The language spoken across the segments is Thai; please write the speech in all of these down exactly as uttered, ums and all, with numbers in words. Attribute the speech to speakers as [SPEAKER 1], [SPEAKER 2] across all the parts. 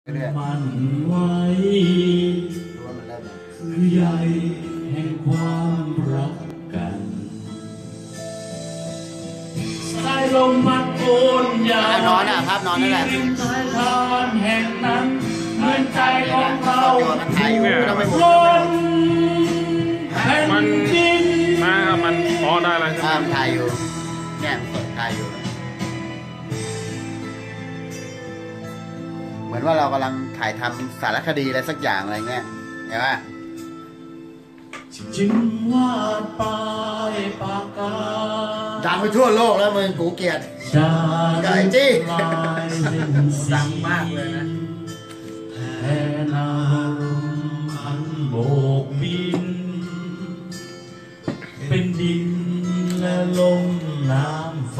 [SPEAKER 1] มันไว้คือใยแห่งความรักกันสายลมพัดโอนยาวนอนอ่ะภาพนอนนั่นแหละสายทานแห่งนั้นเหมือนใจของเราล้นแผ่นดิน
[SPEAKER 2] นะครับมันพอได้แล้วใช่ไหม
[SPEAKER 3] ถ่ายอยู่เนี่ยมันเปิดถ่ายอยู่เหมือนว่าเรากำลังถ่ายทำสารคดีอะไรสักอย่างอะไรเงี้ยเห็นไหม
[SPEAKER 1] จึงวาดปลายปากกา
[SPEAKER 3] ดังไปทั่วโลกแล้วมึงกูเกียรติไก่จี้ดังมากเลยนะ
[SPEAKER 1] แผ่น้ำอันโบกบินเป็นดินและลมน้ำไฟ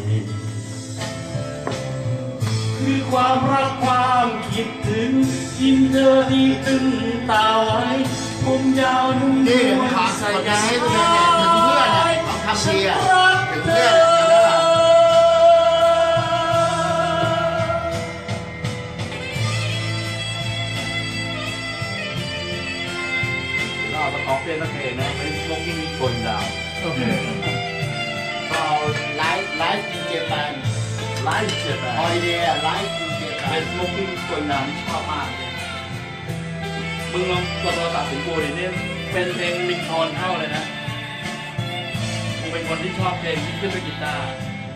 [SPEAKER 1] คือความรักความคิดถึงยิ้มเธอที่ตึงตาไว้ผมยาวนุ่ม
[SPEAKER 3] นี่ผมขอใส่ใจให้เพื่อนเนี่ยถึงเพื่อนเนี่ยเขาทำดีอ่ะถึงเพื่อน
[SPEAKER 2] เราตะกอบเปลี่ยนตะเคนนะไม่ลงที่มีคนดาวโอเค
[SPEAKER 3] เราไลฟ์ไลฟ์อินเจแปน
[SPEAKER 2] ไลฟ์เจแปน
[SPEAKER 3] ฮอลิเดย์ไลฟ์อินเจแปน
[SPEAKER 2] เป็นลงที่มีคนดาวที่ชอบมากเลยมึงลองกดโทรศัพท์ถึงกูดิเนี่ยเป็นเพลงลิงโทนเข้าเลยนะมึงเป็นคนที่ชอบเพลงที่ขึ้นด้วยกีตาร์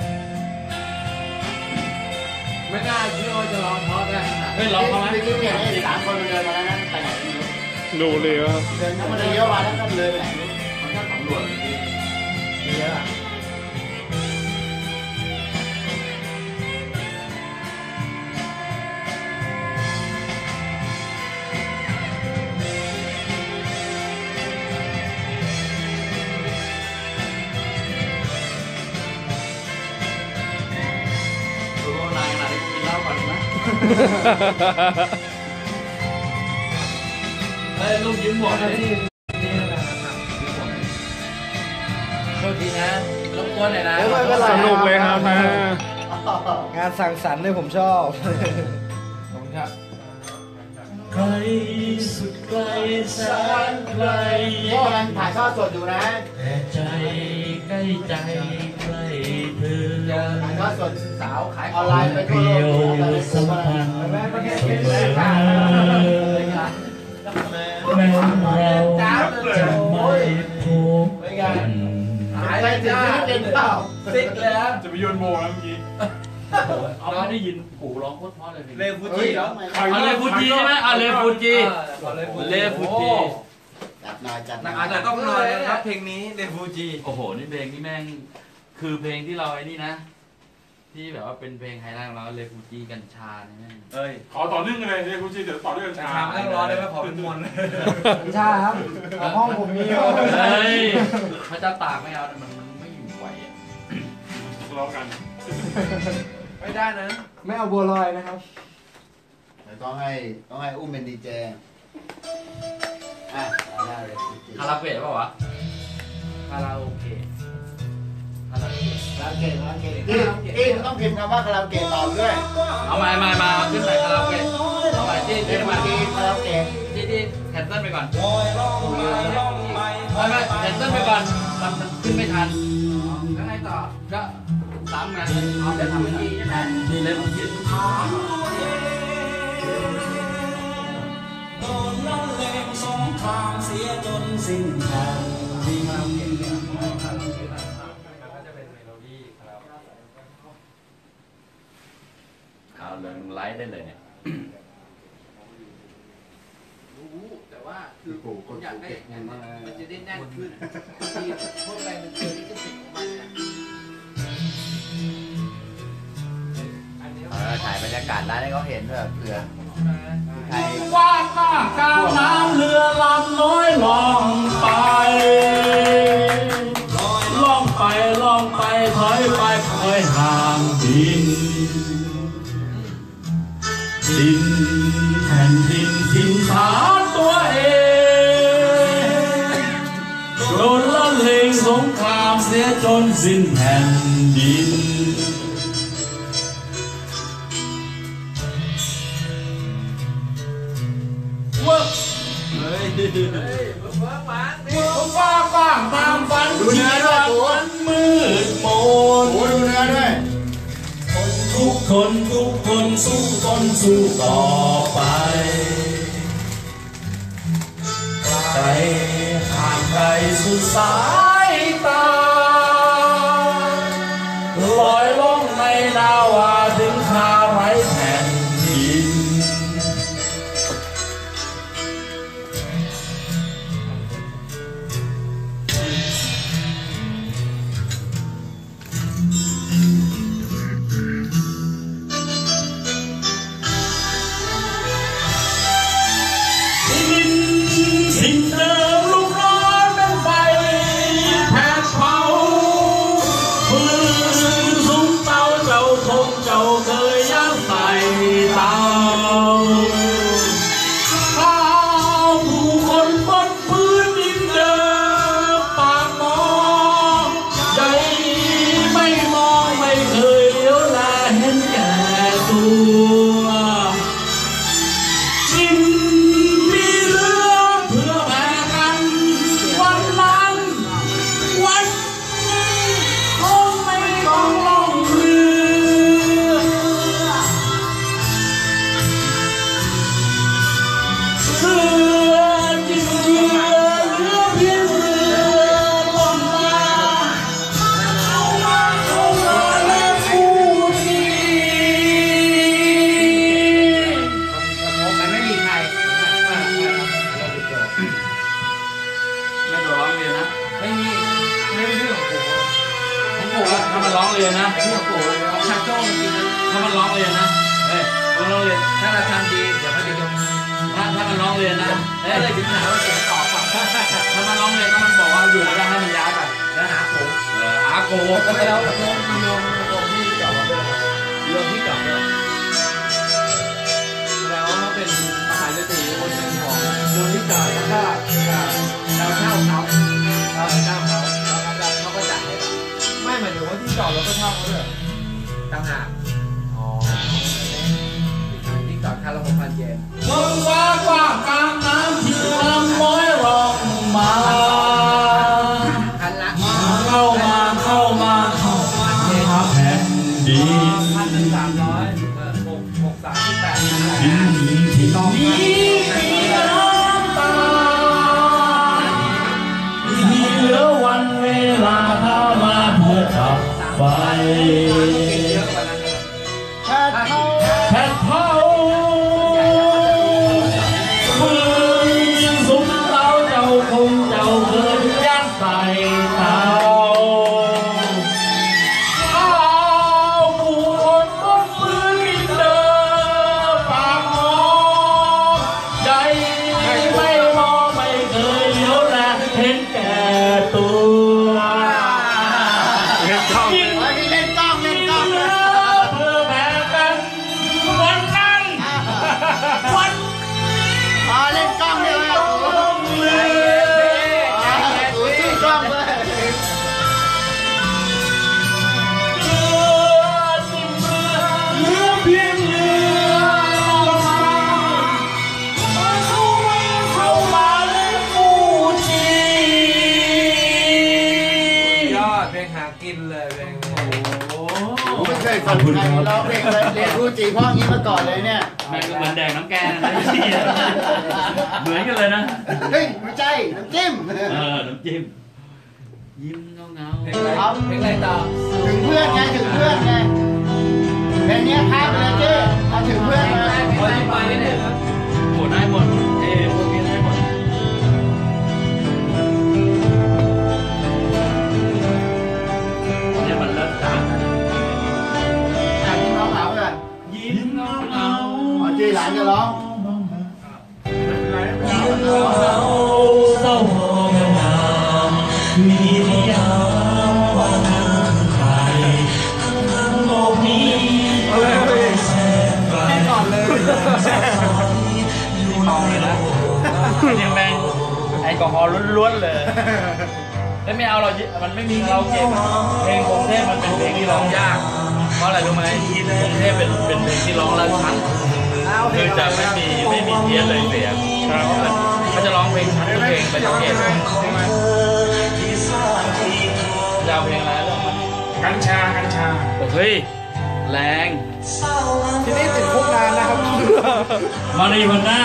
[SPEAKER 4] ไม่น่าเชื่อว่าจะร้องเพราะได้
[SPEAKER 2] เฮ้ยร้องเพราะไหม
[SPEAKER 3] เมื่อกี้เนี่ยสามคนเดินมาแล้วนะไปไหนไม่รู้
[SPEAKER 2] ดูเลยว่า
[SPEAKER 3] เดินเข้ามาเลี้ยวมาแล้วก็เลยไปไหนไม่รู้
[SPEAKER 2] มันแค่สำรวจ
[SPEAKER 3] เยอะ
[SPEAKER 2] เฮ้ยลูกยิ้มหมดเลยโทษทีนะรบกวนหน่อยนะ
[SPEAKER 4] ส
[SPEAKER 2] นุกเลยครับนะ
[SPEAKER 4] งานสังสรรค์เนี่ยผมชอบผมครับ
[SPEAKER 1] ไกลสุดไกลแสนไกล
[SPEAKER 3] ก็กำลังถ่ายทอดสดอยู่นะ
[SPEAKER 1] แต่ใจใกล้ใจใกล้เธอ
[SPEAKER 3] ถ่ายทอดสดสาวขายออนไลน์ไปทั่วโลก
[SPEAKER 1] สัมพันธ์เสมอแม้เราจะไม่พบกัน
[SPEAKER 3] หายไปถึงที่เป็นเปล่า
[SPEAKER 4] ซิกเลยครับ
[SPEAKER 2] จะไปโยนโมแล้วเมื่อกี้เอาไม่ได้ยินหูร้องโคตรเพราะเลย
[SPEAKER 4] เลฟูจิเหรอ
[SPEAKER 2] เอาเลฟูจิใช่ไหมเอาเลฟูจิเลฟูจิ
[SPEAKER 3] จัดหน่อยจัดหน่
[SPEAKER 4] อยแต่ต้องหน่อยนะครับเพลงนี้เลฟูจิ
[SPEAKER 2] โอ้โหนี่เพลงที่แม่งคือเพลงที่เราไอ้นี่นะที่แบบว่าเป็นเพลงไฮไลท์ของเราเลฟูจิกัญชาเนี่ยแม่ง
[SPEAKER 5] เอ้ยขอต่อเนื่องเลยเลฟูจิเดี๋ยวต่อเนื่องกัญชา
[SPEAKER 4] ไม่ต้องรอได้ไหมขอเป็นมวลกัญชาครับห้องผมมี
[SPEAKER 2] เฮ้ยพระเจ้าตากไม่เอามันมันไม่อยู่ไหวอ่ะ
[SPEAKER 5] ทะเลาะกัน
[SPEAKER 4] ไม่ได้นะไม่เอาบัวลอยนะครับ
[SPEAKER 3] ต้องให้ต้องให้อุ้มเป็นดีเจอ่ะได้เลย
[SPEAKER 2] คาราเกะป่าววะคาราโอเกะ
[SPEAKER 3] คาราโอเกะคาราโอเกะคาราโอเกะที่ที่ต้องพิมพ์คำว่าคาราโอเกะตอบด้วย
[SPEAKER 2] เอาใหม่ใหม่มาขึ้นไปคาราโอเกะเอาใหม่ที่ที่มา
[SPEAKER 3] ที่คาราโอเกะ
[SPEAKER 2] ที่ที่แคนเซิลไปก่อนไม่ไม่แคนเซิลไปก่อนมันขึ้นไม่ทัน
[SPEAKER 4] แล้วไงต่อ
[SPEAKER 2] ก็ซ้ำไงเอาจะทำเป็นดีใช่ไหมดีเลยผมคิด
[SPEAKER 1] โดนละเลงสงครามเสียจนสิ้นแผ่นดิน
[SPEAKER 2] เอาเลยไลฟ์ได้เลยเนี่ย
[SPEAKER 4] รู้แต่ว่าคือผมอยากได้มันจะได้แน่นขึ้นที่พวกไปมันเจอที่จะติดของมัน
[SPEAKER 3] ถ่ายบรรยากาศร้านให้เขาเห็นเพื่อเผื่อ
[SPEAKER 1] ว่างมากกลางน้ำเรือลำน้อยล่องไปล่องไปล่องไปถอยไปคอยห่างดินดินแผ่นดินทินฐานตัวเองโดนละเลงสงครามเสียจนสิ้นแผ่นดิน ถฟ้ากว้างตามฝัน
[SPEAKER 3] ดูเนื้อด้วยกู
[SPEAKER 1] มืดมน
[SPEAKER 3] กูดูเนื้อด้วย
[SPEAKER 1] ทุกคนทุกคนสู้ตนสู้ต่อไปไกลห่างไกลสุดสายตาลอยล่องในนาวาถึงคาไร้แผ่นดินสิ่งเดิมลูกร้อนเป็นไฟแผดเผาฟืนซุ้มเตาเจ้าทงเจ้าเคยย่างใส่เตาข้าวผู้คนบนพื้นดินเดิมปากมองใจไม่มองไม่เคยเลี้ยวแลเห็นแก่ตัวกินมีเรื่องเพื่อแผ่กันวันนั้นวันนี้คงไม่ต้องล่องเรือเรือจิ้มเรือเรือเพียงเรือลงมาเข้ามาเข้ามาแล้วผู้นี้
[SPEAKER 4] มันไม่มีใคร
[SPEAKER 2] ไม่ตัวร้องเรียนนะ
[SPEAKER 4] ไม่มีไม่มีเรื่องของผม
[SPEAKER 2] ของกูถ้ามันร้องเรียนนะ
[SPEAKER 4] เรื่องของผมของชาโจ้จริงๆนะ
[SPEAKER 2] ถ้ามันร้องเรียนนะเฮ้ยมันร้องเรียน
[SPEAKER 4] ถ้าเราทำดีเดี๋ยวเขาจะยก
[SPEAKER 2] ถ้าถ้ามันร้องเรียนนะเฮ้ย
[SPEAKER 4] ก็เลยถึงหาว่าเสียงตอบฝั่ง
[SPEAKER 2] ถ้ามันร้องเรียนถ้ามันบอกว่าอยู่ไม่ได้ให้มันย้ายไป
[SPEAKER 4] แล้วหาผม
[SPEAKER 2] เอออาโก
[SPEAKER 4] แล้วลงลงลงที่จอดรถลงที่จอดรถแล้วเป็นมหาวิทยาลัยคนหนึ่งของโดนที่จอดแล้วก็เราเช่าเขาเราเช่าเขาแล้วเขาก็จ่ายให้เราไม่หมายถึงว่าที่จอดรถก็เช่าเขาเลยต่างหากอ๋อที่จอดคันละหกพันเยน
[SPEAKER 1] บนฟ้ากว้างกลางน้ำที่ลำน้อยรองมา
[SPEAKER 4] คันละ
[SPEAKER 1] เข้ามาเข้ามาเข้ามาหาแผ่นดิน
[SPEAKER 4] พันหนึ่งสามร้อยหกหกสามสิบแปด
[SPEAKER 1] ดินที่นี้มีน้ำตาที่เหลือวันเวลาถ้ามาเพื่อขับไฟ
[SPEAKER 4] เยอะกว่านั้นเลย
[SPEAKER 3] แค่เท่า
[SPEAKER 1] แผ่นเผาปืนสุมเตาเจ้าคงเจ้าเคยย่างใส่เตาข้าวผู้คนบนพื้นดินเดิมปากมองใจไม่มองไม่เคยเลี้ยวแลเห็นแก่ตัวกิน
[SPEAKER 3] ไอ้นี่เล่นกล้องเล่นกล้อง
[SPEAKER 1] เนื้อเพื่อแผ่กันวันนั้นวัน
[SPEAKER 3] อ๋อเล่นกล้องเลย
[SPEAKER 1] ต้องลงเรือ
[SPEAKER 3] กูซื้อกล้องเลย
[SPEAKER 1] เรือจิ้มเรือเรือเพียงเรือลงมาเข้ามาเข้ามาเลยผู้ชี
[SPEAKER 4] ยอดเพลงหากินเลยเพลงโอ้โห
[SPEAKER 3] กูไม่เคยฟังใครร้องเพลงเลยเรียนรู้จริงเพราะงี้มาก่อนเลยเนี่ย
[SPEAKER 2] แม่งก็เหมือนแดงน้ำแกงนะเหมือนกันเลยนะ
[SPEAKER 3] เฮ้ยไม่ใช่น้ำจิ้ม
[SPEAKER 2] เออ น้ำจิ้ม ยิ้มเงาเงา
[SPEAKER 4] เพลงอะไรเพลงอะไรต่อ
[SPEAKER 3] ถึงเพื่อนไงถึงเพื่อนไงเพลงนี้ข้ามไปเลยเจ้เอาถึงเพื่อนมา
[SPEAKER 4] ขอที่ไปนิดนึงครับ
[SPEAKER 2] หมดได้หมดเอ้พวกนี้ได้หมดเนี่ยมันเลิกต่างกัน
[SPEAKER 3] อ่ะที่น้องเหลาเลย
[SPEAKER 1] ยิ้มเงาเงา
[SPEAKER 3] อ๋อจีหลานจะร้อง
[SPEAKER 1] ยิ้มเงาเงาเศร้างามมีนิยามว่านั้นใครทั้งโลกนี้แสนไกลก่อนเลยอยู่ในโลก
[SPEAKER 2] ยังแม่งแอลกอฮอล์ล้วนๆเลยแล้วไม่เอาเรามันไม่มีเราเก็บเพลงกรุงเทพมันเป็นเพลงที่ร้องยาก เพราะอะไรรู้ไหมกรุงเทพเป็นเป็นเพลงที่ร้องแล้วชัดคือจะไม่มีไม่มีเพี้ยนเลยเสียงเขาจะร้องเพลงงเป็นเกตยาวเพลงอะไรเรื่องมัน
[SPEAKER 5] กัญชากัญชา
[SPEAKER 2] เฮ้ยแรง
[SPEAKER 4] ทีนี้ติดคุกนานนะครับ
[SPEAKER 2] มารีวันหน้า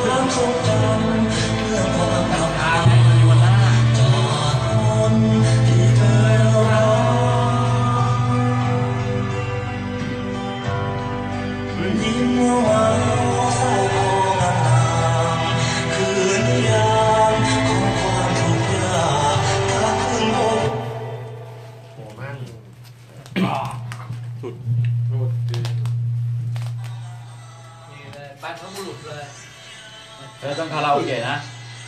[SPEAKER 2] ทางมารีวันหน้า
[SPEAKER 5] สุด
[SPEAKER 4] นี่เลยบ้านเขาบุรุษเลย
[SPEAKER 2] เธอต้องคาราโอเกะนะ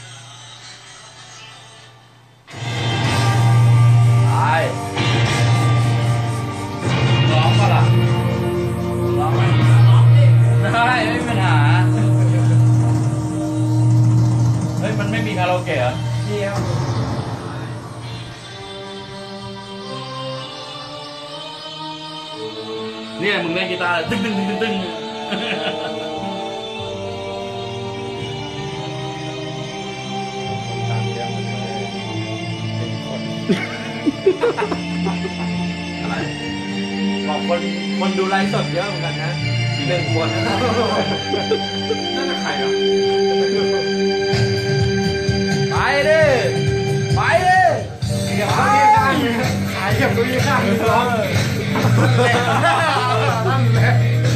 [SPEAKER 2] ไปร้องป่ะล่ะร้องไหมได้ไม่มีปัญหาเฮ้ยมันไม่มีคาราโอเกะเหรอ
[SPEAKER 4] นี่ครับ
[SPEAKER 2] เนี่ยมึงเล่นกีตาร์ตึ้งตึ้งตึ้งตึ้ง
[SPEAKER 4] อะไรบอกคนคนดูไลฟ์สดเยอะเหมือนกันนะหนึ่งคนนะ
[SPEAKER 5] น่าจะใครอ่ะ
[SPEAKER 4] ไปดิไปดิเดี๋ยวเขาเรียกได้ขายเก็บตัวยี่ข้างร้องนั่นแหละ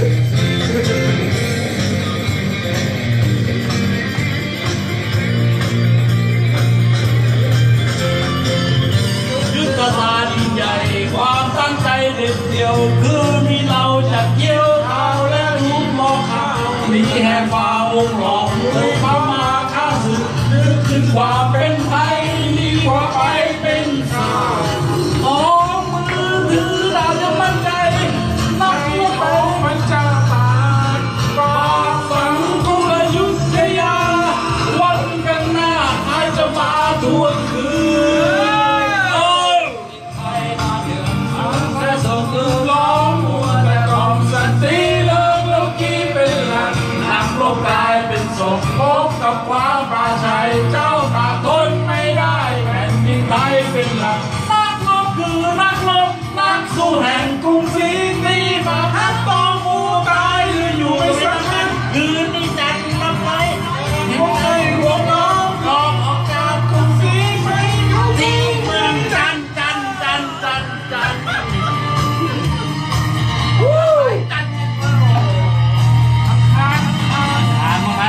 [SPEAKER 1] ยุทธศาสตร์ยิ่งใหญ่ความตั้งใจเด็ดเดี่ยวคือมีเราจัดเยี่ยวเท้าและลุ้มมองข่าวมีแห่ฟ้าวงหลอกเลยพามาข้าศึกนึกถึงความเป็นไทยดีกว่าไปเป็นข้าวสองมือถือเราจะมั่นใจนักรบของพระเจ้าตากปราบฝังกุลยุทธยาวันกันหน้าใครจะมาทวงคืนแต่ส่งคือร้องมัวแต่กล่อมสันติเลิกโลกีเป็นหลักนักรบกลายเป็นศพพบกับความปราชัยเจ้าตากทนไม่ได้แผ่นดินไทยเป็นหลักนักรบคือนักรบนักสู้แห่งกรุงศรีตีมาพัดต่อมูตายหรืออยู่ไม่สักนั้นคืนนี้จันทร์มาไฟพวกไอ้พวกน้องออกออกจากกรุงศรีไปที่เมืองจันทร์จันทร์จันทร์จันทร์จันทร์จันทร์อังคารอังคาร
[SPEAKER 2] ถามมาไหม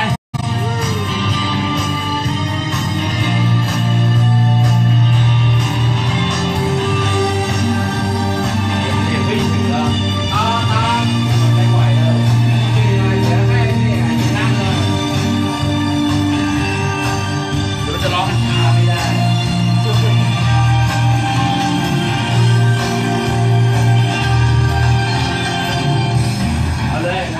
[SPEAKER 2] เดี๋ยวไม่ถึงแล้ว
[SPEAKER 1] อาตาม
[SPEAKER 2] ไม่ไหวแล้ว
[SPEAKER 4] เดี๋ยวให้นี่นั่งเลย
[SPEAKER 2] เดี๋ยวจะร้องกันช้าไม่ได้เอาเลยนะ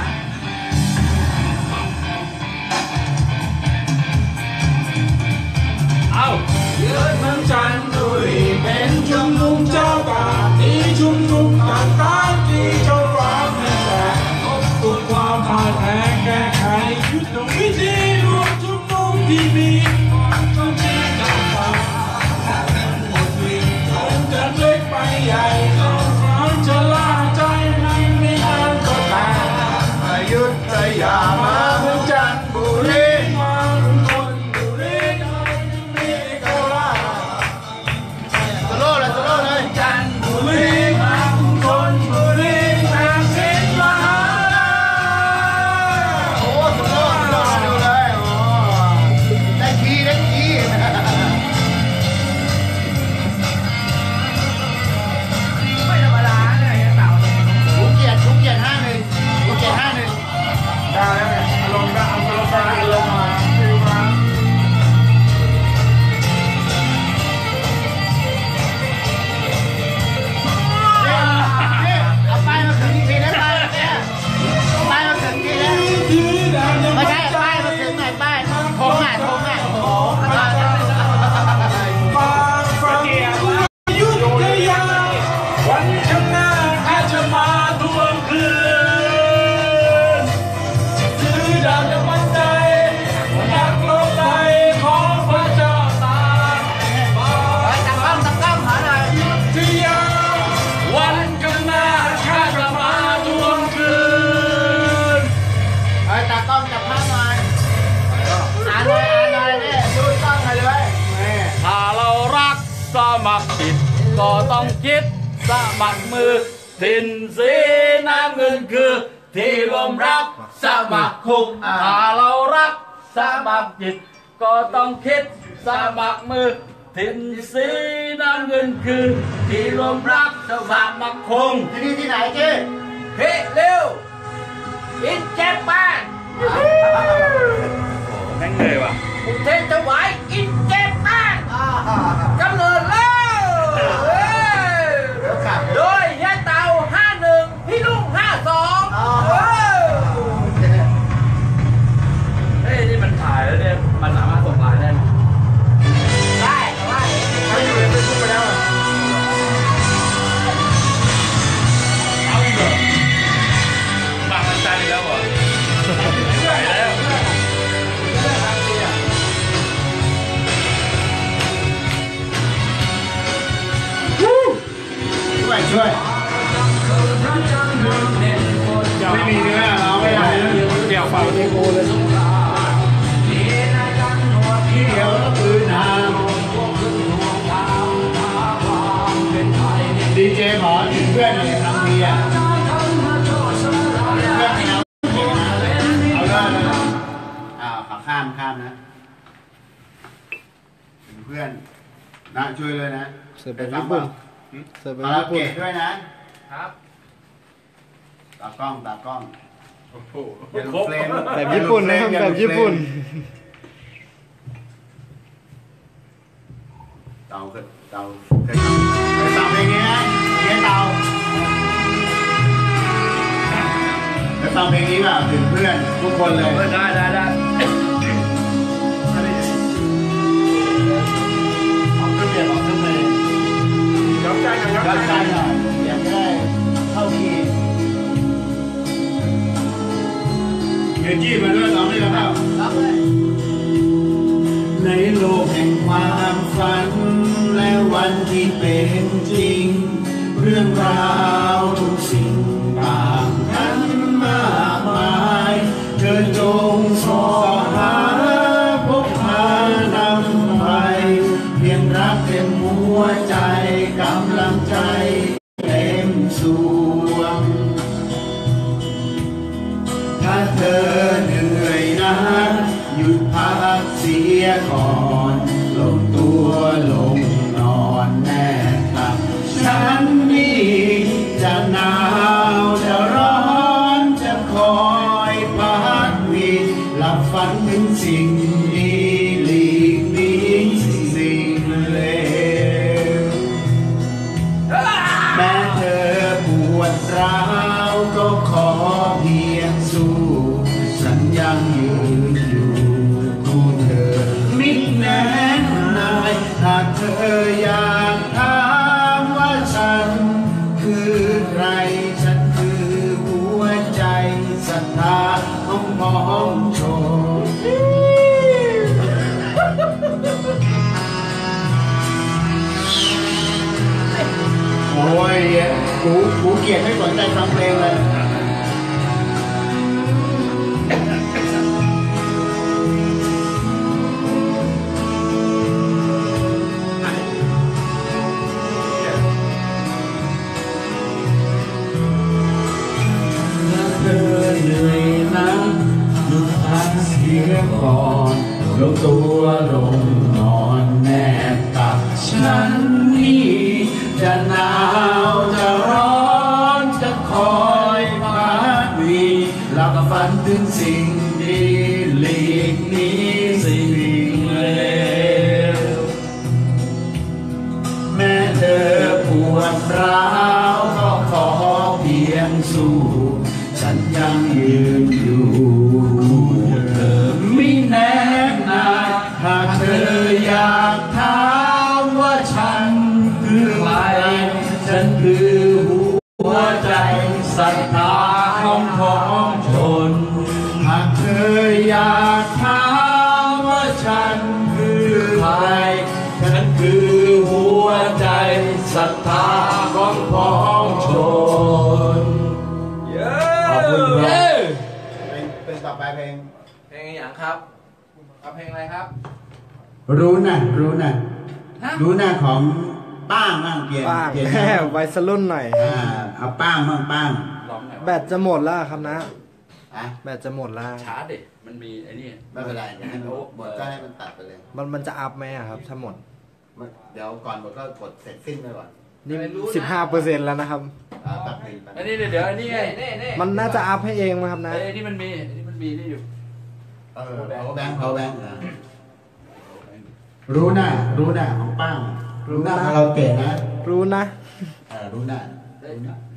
[SPEAKER 2] เอา
[SPEAKER 1] ยืนเมืองจันทบุรีเป็นชุมนุมเจ้าป่าที่ชุมนุมต่างๆที่เจ้าฟ้าแผ่พบทุกความพ่ายแพ้แก้ไขยุทธวิธีรวมชุมนุมที่มีต้องชี้เจ้าป่าหมดวิ่งคนจะเล็กไปใหญ่เราฝันจะล่าใจไม่มีอันก็ตายอยุธยามาเมืองจันทบุรีมาคนบุรีได้มีก็ล่า
[SPEAKER 3] สโลว์เลยสโลว์เลย
[SPEAKER 1] จันทบุรีมาคนบุรีมาสินมหา
[SPEAKER 3] โอ้สโลว์สโลว์เร็วเลยโอ้ได้คีย์ล้องจับภาพหน่อยอ่านหน่อยอ่านหน่อยเนี่ยดูกล้องหน่อยเลยแม่
[SPEAKER 2] ถ้าเรารักสมัครจิตก็ต้องคิดสมัครมือสินสีน้ำเงินคือที่รวมรักสมัครคุกถ้าเรารักสมัครจิตก็ต้องคิดสมัครมือสินสีน้ำเงินคือที่รวมรักสมัครคง
[SPEAKER 3] ที่นี่ที่ไหนเจ๊
[SPEAKER 2] เฮ้เร็วอินเจแปนแม่งเลยว่ะอุเทนจะไหวอินเจแปนกำเนิดแล้วโดยเฮียเต่าห้าหนึ่งพี่ลุงห้าสองเฮ้ยนี่มันถ่ายแล้วเนี่ยมันสามารถส่งไลน์ได้ไหมได้แต่ว่า
[SPEAKER 3] ไม่อยู่ในเฟซบุ๊กไปแล้ว
[SPEAKER 2] เอาอีกเหรอบังมันใจแล้วเหรอใช่แล้ว
[SPEAKER 3] ช่วยช่วยไม่มีเนื้อเราไม่ได้เกี่ยวฝั่งที่กูเลยที่เดียวก็คือน้ำดีเจหมอถึงเพื่อนเลยทำเบียร์เพื่อนให้เราเอาได้เลยอ้าวขับข้ามข้ามนะถึงเพื่อนนะช่วยเลยนะเสิร์ฟแบบญี่ปุ่นเสิร์ฟแบบญี่ปุ่นด้วยนะครับ ตากล้องตากล้องโอ้โหแบบญี่ปุ่นนะครับแบบญี่ปุ่นเตาเคยเตาเคยเคยเตาเพลงนี้นะเคยเตาเคยเตาเพลงนี้แบบถึงเพื่อนทุกคนเลย
[SPEAKER 2] ได้ได้ได้
[SPEAKER 3] เอาขึ้นเบียร์เอาขึ้นไปย้ำใจหน่อยย้ำใจหน่อยอยากได้เข้าคีย์เงินจี้มาด้วยร้องได้แล้วครับรับเลยในโลกแห่งความฝันและวันที่เป็นจริงเรื่องราวทุกสิ่งต่างกันมากมายเธอจงสอหาพบพานำไปเพียงรักเต็มหัวใจกำลังใจเต็มสวงถ้าเธอเหนื่อยนะหยุดพักเสียก่อนลงตัวลงนอนแน่ตักฉันนี่จะหนาวจะร้อนจะคอยพักวีหลับฝันถึงสิ่งดีหลีกหนีสิ่งเลวแม้เธอปวดร้าวก็ขอเพียงสู้ฉันยังยืนอยู่คู่เธอมิตรแน่นายหากเธออยากถามว่าฉันคือใครฉันคือหัวใจศรัทธาของพ้องโชว์โอ้ยกูกูเกลียดไม่สนใจฟังเพลงเลยเหนื่อยนะหยุดพักเสียก่อนลงตัวลงนอนแนบตักฉันนี่จะหนาวจะร้อนจะคอยพักวีหลับฝันถึงสิ่งดีหลีกหนีสิ่งเลวแม้เธอปวดร้าวก็ขอเพียงสู้ฉันยังยืนอยู่เธอไม่แน่นายหากเธออยากถามว่าฉันคือใคร
[SPEAKER 4] เพลงอย่างครับเอาเพลงอะไรครับ
[SPEAKER 3] รู้นะรู้นะ
[SPEAKER 2] ฮะ
[SPEAKER 3] รู้นะของป้างบ้างเปลี่ยน
[SPEAKER 6] ป้าง
[SPEAKER 3] เปลี่ยน
[SPEAKER 6] แค่ไวสรุ่นหน่อย
[SPEAKER 3] อ่าเอาป้างบ้างป้าง
[SPEAKER 2] ร้องไง
[SPEAKER 6] แบ
[SPEAKER 2] วะ
[SPEAKER 6] ตจะหมดแล้วครับนะ
[SPEAKER 3] อ่ะ
[SPEAKER 6] แบตจะหมดแล้ว
[SPEAKER 2] ชาร์จดิมันมีไอ้นี่
[SPEAKER 3] ไม่เป็นไรเดี๋ยวให้มันหมดก็ให้มันตัดไปเลย
[SPEAKER 6] มันมันจะอัพไหมอะครับถ้าหมด
[SPEAKER 3] มันเดี๋ยวก่อนหมดก็กดเสร็จสิ้นไปก่อน
[SPEAKER 6] นี่
[SPEAKER 4] ไม่รู้นะ
[SPEAKER 6] สิบห้าเปอร์เซ็นต์แล้วนะครับ
[SPEAKER 3] อ่าแป๊บหนึงแป๊บห
[SPEAKER 2] อัน
[SPEAKER 3] นึง
[SPEAKER 2] นี้เดี๋ยวอันนี้ไง
[SPEAKER 4] เน่เน่
[SPEAKER 6] มันน่าจะอัพให้เองมั้งครับนะ
[SPEAKER 2] ไอ้นี่มันมีไอ้นี่มันมีนี่อยู่
[SPEAKER 3] เออเขาแบงค์เขาแบงค์นะรู้นะรู้นะของป้างรู้นะคาราโอเกะนะ
[SPEAKER 6] รู้นะ
[SPEAKER 3] เออรู้นะ
[SPEAKER 2] ได้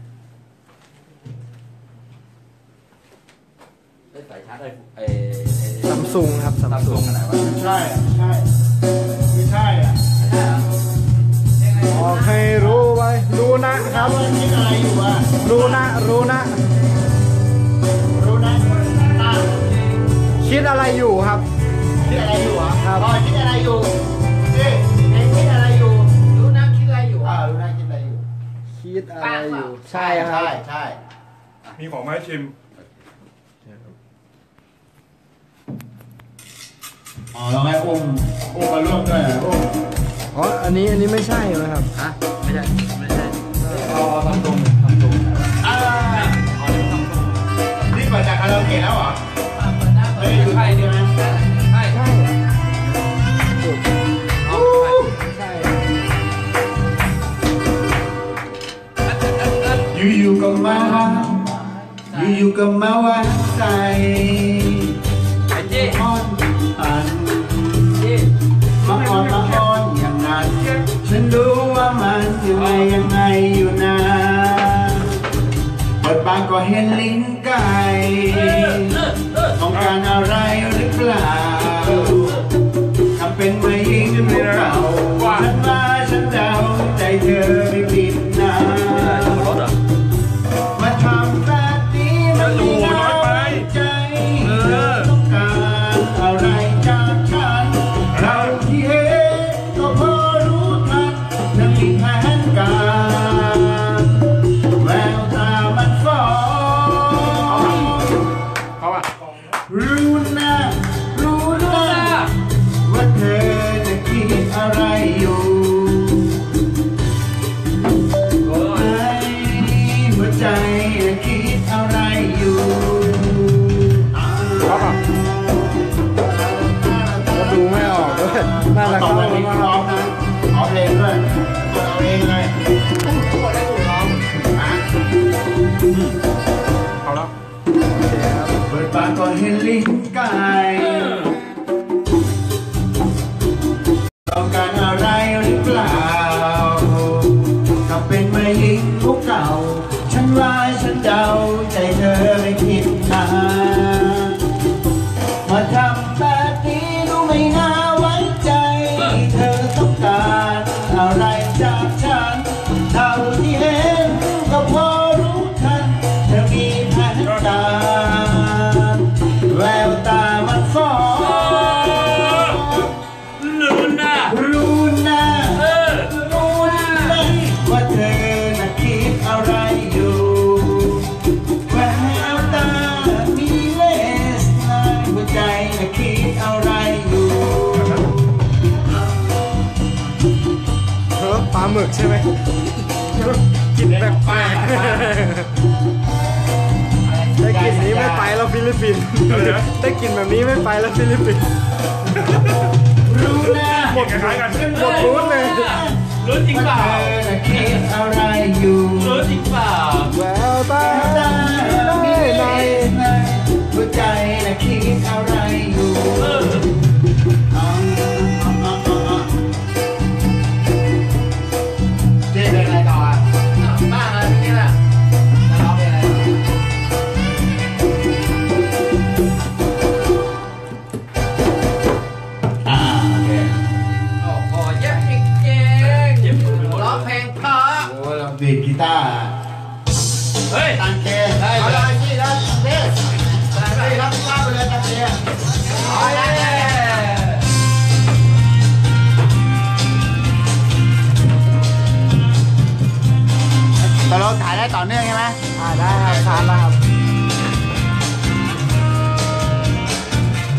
[SPEAKER 2] ได้สายชาร์จไอ้ไอ้
[SPEAKER 6] ซัมซุงครับซัม
[SPEAKER 2] ซัม
[SPEAKER 6] ซุ
[SPEAKER 2] ซุ
[SPEAKER 6] ง
[SPEAKER 2] งอะไรวะ
[SPEAKER 3] ไม่ใช่อ่ะไม่ใช่ไม่ใช่อ่ะ
[SPEAKER 6] บอกให้รู้ไว้ รู้นะค
[SPEAKER 3] ครั
[SPEAKER 6] รั
[SPEAKER 3] บบ ว่าคิดอะไรอยู่อ่ะ
[SPEAKER 6] รู้นะ รู้นะ
[SPEAKER 3] รู้นะป้าง
[SPEAKER 6] คิดอะไรอยู่ครับ
[SPEAKER 3] คิดอะไรอยู่อ่ะ
[SPEAKER 6] ครับ
[SPEAKER 3] บอยคิดอะไรอยู่นี่เองคิดอะไรอยู่
[SPEAKER 4] รู้นะคิดอะไรอยู่
[SPEAKER 3] อ่า
[SPEAKER 4] อ่ะ
[SPEAKER 3] รู้นะคิดอะไรอยู่
[SPEAKER 6] คิดอะไรอยู่ ใช่ครั
[SPEAKER 3] ใช่
[SPEAKER 6] บ
[SPEAKER 3] ใช่
[SPEAKER 5] มีของมาให้ชิม
[SPEAKER 3] อ๋อเราให้อุ้มอุ้มมาร่วมด้วยนะอุ้ม
[SPEAKER 6] อ๋อ อันนี้อันนี้ไม่ใช่นะครับ
[SPEAKER 2] ฮะไม่ใช่ไม่ใช่เอาซัมซุงซัมซุง
[SPEAKER 3] อ่า
[SPEAKER 2] เอาเดี๋ยวซัมซุง
[SPEAKER 3] นี่เปิดจากคาราโอเกะแล้วเหรอ
[SPEAKER 4] เปิดหน้าเปิ
[SPEAKER 3] ไม่
[SPEAKER 4] ด
[SPEAKER 3] ได้อยู่
[SPEAKER 4] ใช่
[SPEAKER 3] ใช่ไหม
[SPEAKER 4] ใช่
[SPEAKER 6] ใช่
[SPEAKER 4] เอาใช่
[SPEAKER 6] ใช่
[SPEAKER 3] อยู่ๆก็มาอยู่ๆก็มาวันใจ
[SPEAKER 2] ไอ้จี้
[SPEAKER 3] อ่อนอัน
[SPEAKER 2] จี้
[SPEAKER 3] มาอ่อนมาอ่อนอย่างนั้นฉันรู้ว่ามันยังไงยังไงอยู่นะเปิดปากก็เห็นลิ้นไก่ต้องการอะไรหรือเปล่าทำเป็นไม่ยิงพวกเก่าฉันว่าฉันเดาใจเธอไม่ผิดนะ
[SPEAKER 2] รถเหรอ
[SPEAKER 3] มาทำแบบนี้มันไม่น่าไว้ใจเธอต้องการอะไรจากฉันเราที่เห็นก็พอรู้ทันและมีแผนการแววตามันฟ้อง
[SPEAKER 5] เขาอ่ะ
[SPEAKER 3] รู้นะรู้นะว่าเธอจะคิดอะไรอยู่หัวใจจะคิดอะไรอยู่
[SPEAKER 5] เขาอ่ะ
[SPEAKER 6] ก็ดูไม่ออกด้วยน่าจะ
[SPEAKER 3] ต่อ
[SPEAKER 6] เข้า
[SPEAKER 3] ไปนี้
[SPEAKER 6] มา
[SPEAKER 3] ร้องนะขอเพลงด้วยเอาเองเลย
[SPEAKER 4] กดได้ถูกร้อง
[SPEAKER 3] อ่ะ
[SPEAKER 5] เขาแล้ว
[SPEAKER 3] เปิดปากก็เห็นลิ้นไก่ต้องการอะไรหรือเปล่าถ้าเป็นไม่ยิงพวกเก่า ฉันว่าฉันเดาใจเธอไม่ผิดนะมาทำแบบนี้ดูไม่น่าไว้ใจ เธอต้องการอะไรจากฉันเท่าที่เห็นก็พอรู้ทันเธอมีแผนการแววตามันฟ้อง
[SPEAKER 2] รู้นะ
[SPEAKER 3] รู้นะ
[SPEAKER 2] เออ
[SPEAKER 3] รู้นะว่าเธอน่ะคิดอะไรอยู่แววตามีเลสไนหัวใจน่ะคิดอะไรอยู่
[SPEAKER 6] เฮ้อปลาหมึกใช่ไหมกินแปลกๆได้กลิ่นนี้ไม่ไปแล้วฟิลิปปินส์ได้กลิ่นแบบนี้ไม่ไปแล้วฟิลิปปินส์
[SPEAKER 3] รู้นะ
[SPEAKER 5] หมดคล้ายๆกัน
[SPEAKER 6] หมดรู้เลย
[SPEAKER 2] รู้จริงเปล่า
[SPEAKER 3] ว่าเธอน่ะคิดอะไรอยู่
[SPEAKER 2] รู้จริงเปล่า
[SPEAKER 6] แววตา
[SPEAKER 3] แววตามี
[SPEAKER 6] ได้
[SPEAKER 3] เล
[SPEAKER 6] ใน
[SPEAKER 3] สไนหัวใจน่ะคิดอะไรอยู่
[SPEAKER 2] เออ
[SPEAKER 3] อ๋ออ๋ออ๋ออ๋อเจ๊เป็นอะไรต่ออ่ะ
[SPEAKER 4] บ้างอะไรนี่แหละจะร้องเพลงอะไร
[SPEAKER 3] อ่าโอเค
[SPEAKER 4] โอ้โหเย็บจริง
[SPEAKER 2] เจ็บมือไปหมด
[SPEAKER 4] ๆร้องเพลงเพราะ
[SPEAKER 3] โอ้เราดีดกีตาร์อ่ะ
[SPEAKER 2] เฮ้ย
[SPEAKER 3] ตังเกได้เลยที่รับเทสได้รับกีตาร์ไปเลยตังเก
[SPEAKER 4] เอาเลย
[SPEAKER 3] แต่เราถ่ายได้ต่อเนื่องใช่ไหม
[SPEAKER 6] อ่าได้ครับชาร์จแล้วครับ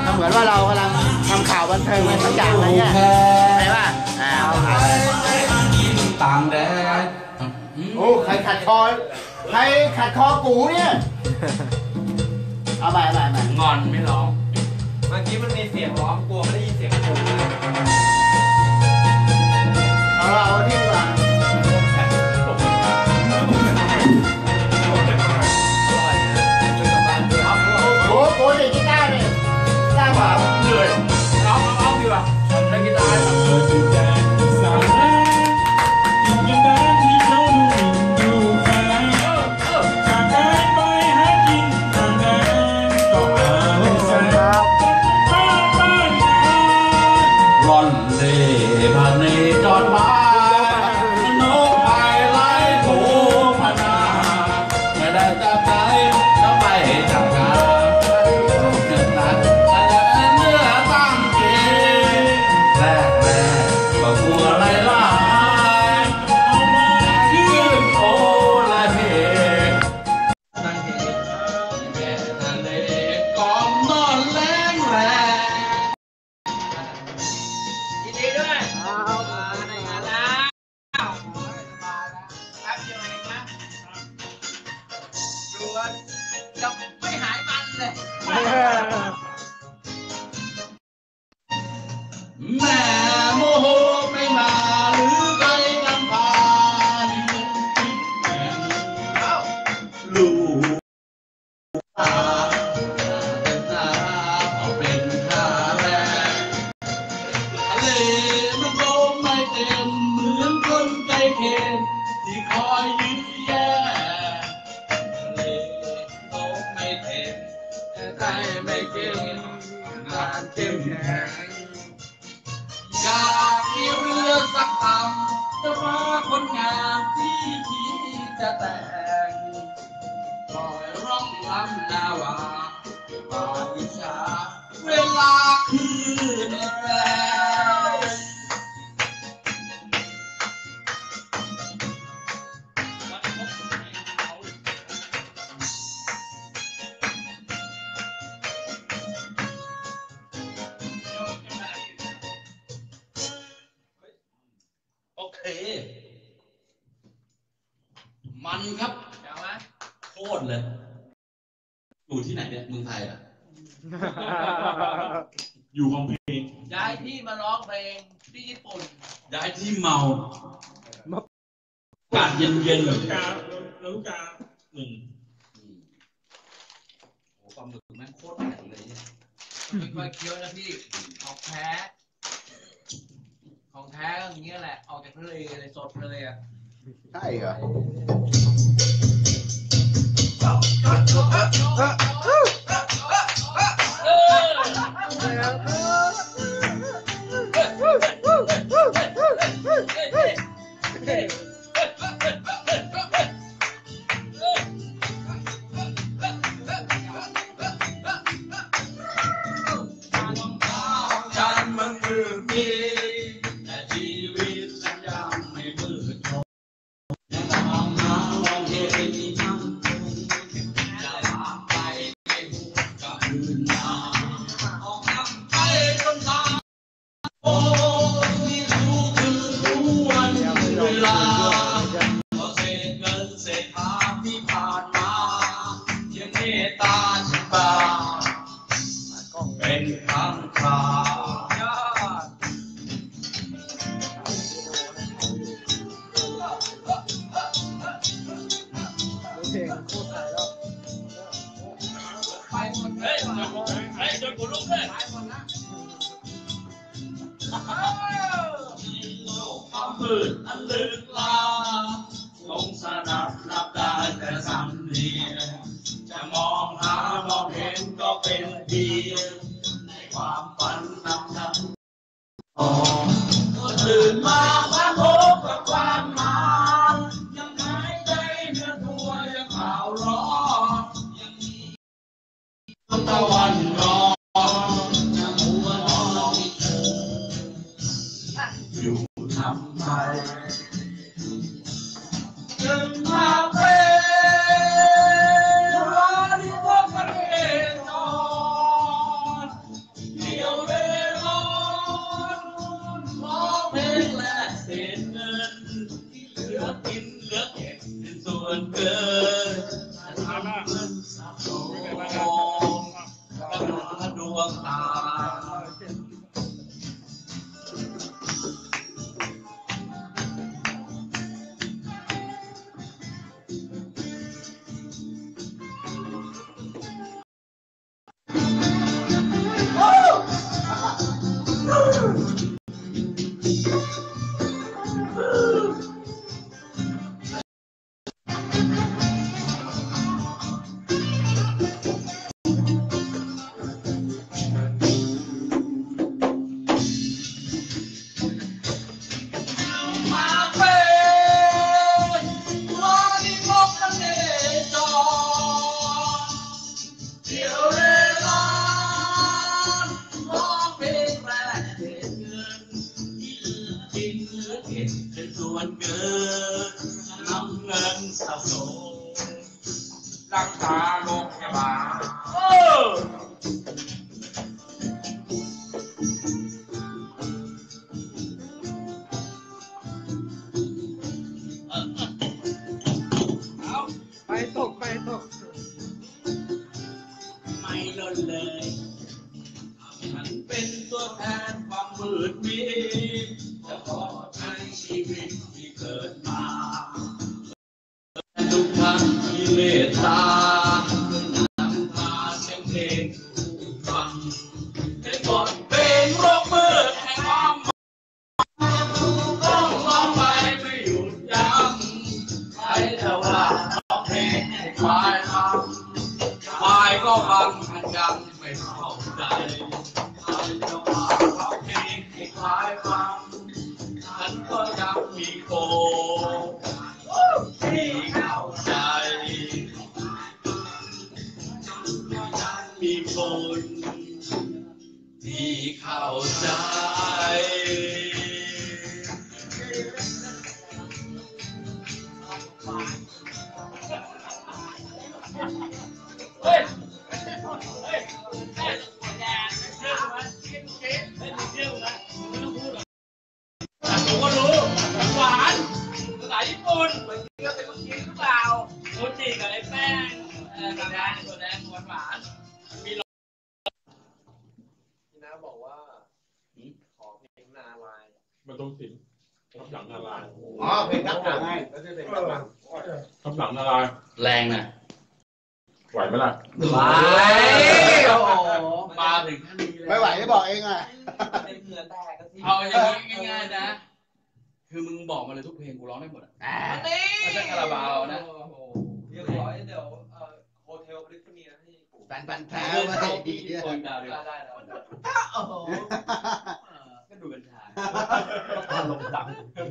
[SPEAKER 1] ก็เหมือนว่าเรากำลังทำข่าวบันเทิงอะไรสักอย่างอะไรเงี้ยใช่ป่ะอ่า
[SPEAKER 2] ต่างแดน
[SPEAKER 1] โอ้ใครขัดคอใครขัดคอกูเนี่ยเอาไปเอาไปเอาไป
[SPEAKER 2] งอนไม่ร้อง
[SPEAKER 4] เมื่อกี้มันมีเสียงร้องกลัวไม่ได้ยินเสียงผม
[SPEAKER 1] เอาเอาที่ดีกว่าโอ้โหเด็กกีตาร์เนี่ยกีตาร์ขวาเหนื่อย
[SPEAKER 2] เอาเอาเอาดีกว่าเล่นกีตาร์ร่อนเล่ผ่านในจอดบ้านนกไปไล่ถูพนาไม่ได้จับใจแล้วไปจับกันเนื้อตั้งเนื้อตั้งเกแรกแรกก็กลัวไรล่ะเอามาขึ้นโอ้ลายเพลงตั้งเพลงแก่ทะเลกอมนอนแรงแรงยินดีด้วยเอามาในงานแล้วแป๊บเดียวเองนะรวนจะไม่หายมันเลยแม่โมโหไม่มาหรือใครกำพาลูกตาเป็นตาเอาเป็นท่าแรกทะเลมันโลมไม่เต็มเหมือนคนใจเค็มที่คอยยื้อแย่ทะเลโลมไม่เต็มแต่ใจไม่เค็มงานเข้มแข็งอยากมีเรือสักลำจะมาคนงามที่คิดจะแต่งปล่อยร้องลำนาวาปาวิชาเวลาคืนแรงโอเคมันครับโคตรเลยอยู่ที่ไหนเนี่ยเมืองไทยอ่ะอยู่ของเพลงย้ายที่มาร้องเพลงที่ญี่ปุ่นย้ายที่เมาอากาศเย็นเย็นลูกกาลูกกาหนึ่งโอ้ความหมึกแม่งโคตรแข็งเลยเนี่ยไม่ค่อยเคี้ยวนะพี่ของแท้ของแท้ก็อย่างเงี้ยแหละออกจากทะเลเลยสดเลยอ่ะ
[SPEAKER 1] ใช่เหรอ
[SPEAKER 2] ฉันมันมืดมิดแต่ชีวิตฉันยังไม่มืดจบยังมองหามองเห็นมันจะลาไปไม่หูกับคืนมาออกนำไปจนตายโอ้ที่รู้คือรู้วันเวลาเพราะเศษเงินเศษทางที่ผ่านมายังเมตตาฉันบ้าเป็นครั้งคราวเฮ้ยเฮ้ยจนกูลุกเลยโลกความมืดอันลึกลาลงสนับนับได้แต่ซ้ำเดียวจะมองหามองเห็นก็เป็นเพียงในความฝันนำนั้นอ๋อก็ตื่นมาพันพบกับความหมายยังหายใจเนื้อตัวยังข่าวร้อนยังมีตะวันร้อนยังหัวนอนที่เธออยู่ทำไมจึงมาเป็นวันที่พบกันเองนอน
[SPEAKER 1] วงตาเป็นส่วนเกินนำเงินสะสมรักษาโรงพยาบาลโอ้
[SPEAKER 6] ไปตกไปตก
[SPEAKER 1] ไม่ลดเลยฉันเป็นตัวแทนความมืดมิดจะขอให้ชีวิตที่เกิดมาทุกท่านที่เมตตานำพาเสียงเพลงผู้ฟังให้บทเพลงโรคมืดแห่งความต้องร้องไปไม่หยุดยั้งใครจะว่าร้องเพลงให้ควายฟังควายก็ฟังมันยังไม่เข้าใจใครจะว่าร้องเพลงให้ควายฟังฉันก็ยังมีโคที่เข้าใจมีคนที่เข้าใจเฮ้ยเฮ้ยเฮ้ยแดงเชื่อไหมเชื่อเชื่อเฮ้ยเชื่อไหมไม่ต้องพูดหรอกผมก็รู้หวานภาษาญี่ปุ่นเหมือนเชื่อเป็นลูกชิ้นหรือเปล่าโมจิกับไอ้แป้งเออแดงตัวแดงหวานหวานมีรส
[SPEAKER 4] พี่น้าบอกว่าขอเพลงนาลาย
[SPEAKER 5] มันต้องสิงทับหลังนาลาย
[SPEAKER 3] อ๋อเพลงนักหนังไง
[SPEAKER 4] แล้วจะเป็นแบบ
[SPEAKER 5] ทับหลังนาลาย
[SPEAKER 2] แรงนะ
[SPEAKER 5] ไหวไหมล่ะ
[SPEAKER 2] ไปโอ้โหมาถึงขั้นนี้เลย
[SPEAKER 3] ไม่ไหวไม่บอกเองอ่ะ
[SPEAKER 4] เป็นเหงื่อแตกก็ที่
[SPEAKER 2] เอาอย่างนี้ง่ายๆนะ คือมึงบอกมาเลยทุกเพลงกูร้องได้หมดอ่ะไม่ใช่คาราบาวนะ
[SPEAKER 4] โอ้โหเรียบร้อยเดี๋ยวเอ่อโฮเทลบริสเนียให้กู
[SPEAKER 3] แฟนพันธุ์แท้
[SPEAKER 2] เออ
[SPEAKER 3] มา
[SPEAKER 2] เขา
[SPEAKER 3] ดี
[SPEAKER 2] โอนดาวดี
[SPEAKER 4] ได้
[SPEAKER 2] กว่า
[SPEAKER 4] ได้ได้
[SPEAKER 2] โอ้โหก็ดูกัญชาลงตัง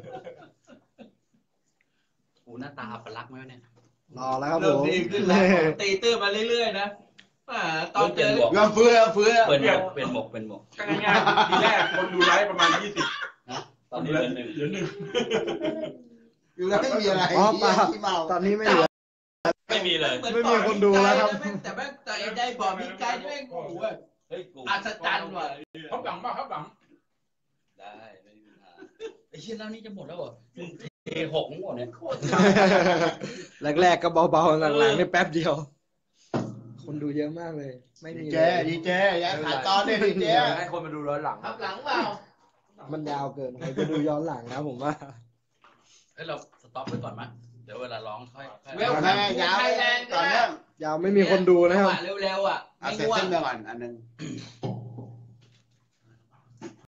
[SPEAKER 2] กูหน้าตาปลักไหมเนี่ย
[SPEAKER 6] รอแล้วครับผ
[SPEAKER 4] เริ่ม
[SPEAKER 6] ม
[SPEAKER 4] ดีขึ้นแล้วตีตื้อมาเรื่อยๆนะอ่าตอนเจอ
[SPEAKER 3] เงื่อนเฟื้อเฟื้อ
[SPEAKER 2] เป็นหมกเป็นหมกเป็นหมก
[SPEAKER 5] ก็ง่ายๆทีแรกคนดูไลฟ์ประมาณยี่สิบ
[SPEAKER 2] ตอนนี้เหลือหนึ่ง
[SPEAKER 5] เหลือหนึ่ง
[SPEAKER 3] อยู่แล้วไม่มีอะไร
[SPEAKER 6] อ๋อเปล่า
[SPEAKER 3] ที่เมา
[SPEAKER 6] ตอนนี้ไม่เหลือ
[SPEAKER 2] ไม่มีเลย
[SPEAKER 6] ไม่มีคนดูแล้วครับ
[SPEAKER 4] แต่แม่งแต่ไอ้ได้บอกมีไกด์แม่งโอ้โห
[SPEAKER 2] เฮ้ยกู
[SPEAKER 4] อัศจรรย์ว่ะ
[SPEAKER 5] ทับหลังป่ะทับหลัง
[SPEAKER 2] ได้ไม่มีปัญหาไอ้เชี่ยแล้วนี่จะหมดแล้วเหรอเทหกหมดเนี่ย
[SPEAKER 6] แรกๆก็เบาๆหลังๆนี่แป๊บเดียว คนดูเยอะมากเลย ไม่
[SPEAKER 3] ดี
[SPEAKER 6] มี
[SPEAKER 3] เจ
[SPEAKER 6] เลย
[SPEAKER 3] ดีเจอย่าถ่ายตอนเนี่ยดีเจ
[SPEAKER 4] ให้คนมาดูย้อนหลังครับหลังเปล่า
[SPEAKER 6] มันยาวเกินใครจะดูย้อนหลังนะผมว่า
[SPEAKER 2] เฮ้ยเราสต็อปไว้ก่อนมั้ยเดี๋ยวเวลาร้องค่อยค่อย
[SPEAKER 3] เวลแพ้ยาวตอนเนี้ย
[SPEAKER 6] ยาวไม่มีคนดูนะครับ
[SPEAKER 4] เร็วๆอ่ะ
[SPEAKER 3] เอา
[SPEAKER 4] ไม่
[SPEAKER 3] เสร็จ
[SPEAKER 4] ง่ว
[SPEAKER 3] เส้
[SPEAKER 4] ง
[SPEAKER 3] นเดียวก่อนอันหนึง